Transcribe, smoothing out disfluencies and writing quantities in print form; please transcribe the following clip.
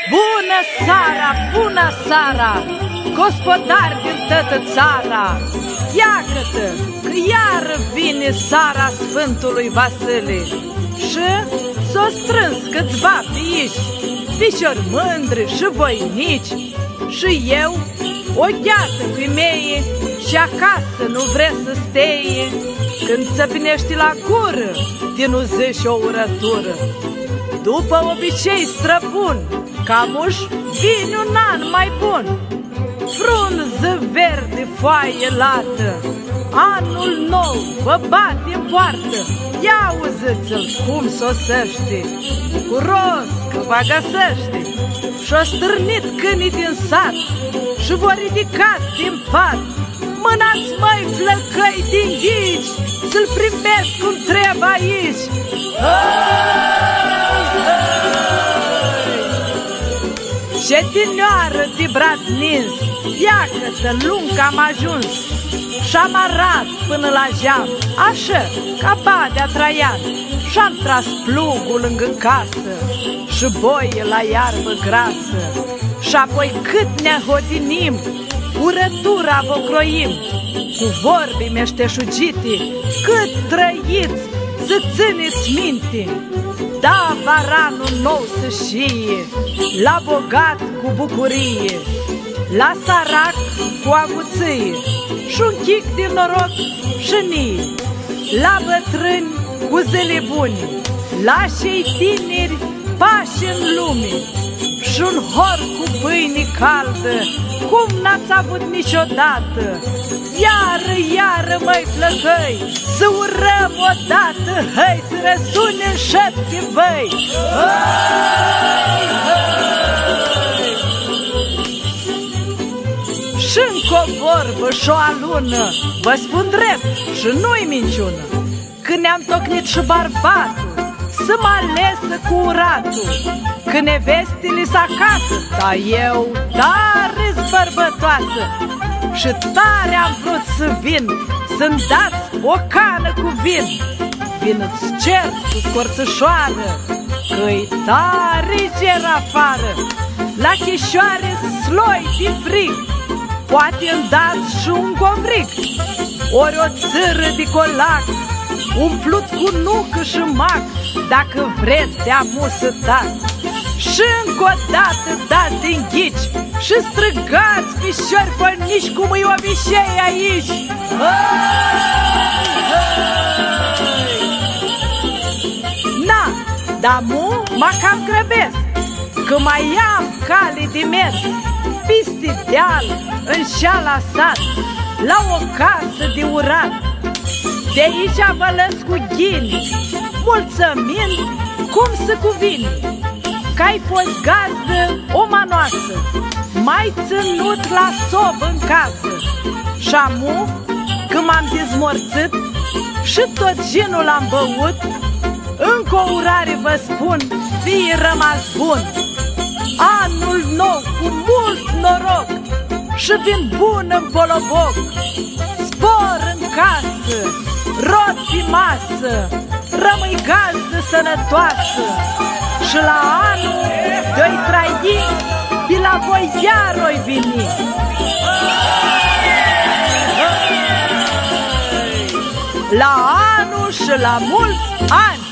Bună seara, bună seara, gospodari din toată țara! Iată-te că iar vine seara Sfântului Vasile și s-o strâns câțiva fiiși, fișori mândri și voinici. Și eu, o gheată femeie, și acasă nu vrea să steie, când țăpinești la gură, din o zi și o urătură. După obicei străbun, camuș vine un an mai bun. Frunză verde, foaie lată, anul nou vă bate în poartă. Ia auziți-l cum sosește, cu roz că va găsește. Și-o stârnit câinii din sat și v-o ridicat din pat. Mânați, măi, flăcăi din ghici, să-l primesc cum trebuie aici. Șetinioară de brad nins, iacă-te lung am ajuns și-am arat până la geam, așa, ca Badea Traian. Și-am tras plugul lângă casă și boie la iarbă grasă. Și apoi cât ne hodinim, urătura vă croim, cu vorbii meșteșugite, cât trăiți să țineți minte. Da, varanul nou să șie, la bogat cu bucurie, la sărac cu avuție și un chic din noroc și nie, la bătrâni cu zile bune, la cei tineri pași în lume și un hor cu pâine caldă, cum n-ați avut niciodată. Iară, iară, măi flăcăi, să urăm odată, hai să răsune în șepte, băi! Și încă o vorbă și o alună, vă spun drept și nu-i minciună, când ne-am tocnit și barbatul să mă alesă cu uratul, că nevestele-s acasă, dar eu tare-s bărbătoasă și tare am vrut să vin, să-mi dați o cană cu vin. Vin-ți cer cu scorțășoară, că-i tare ger afară, la chișoare sloi de frig, poate-mi dați și un govric, ori o țără de colac, umplut cu nucă și mac, dacă vreți de amusătat. Și încă o dată dați din ghici și străgați fișori părnici, cum îi obișei aici. Na, dar mu mă cam grăbesc, că mai am cale de mers, piste deal, în șala sat, la o casă de urat. De aici vă lăs cu ghini, mulțămint cum să cuvine, că-ai fost gazdă o manoasă, m-ai ținut la sob în casă. Și amu, când m-am dezmorțit și tot ginul am băut, încă o urare vă spun, fie rămas bun. Anul nou cu mult noroc și vin bun în poloboc, spor în casă, rod pe masă, rămâi gazdă sănătoasă. Și la anul de-i trăi, de la voi iar oi veni. La anul și la mulți ani.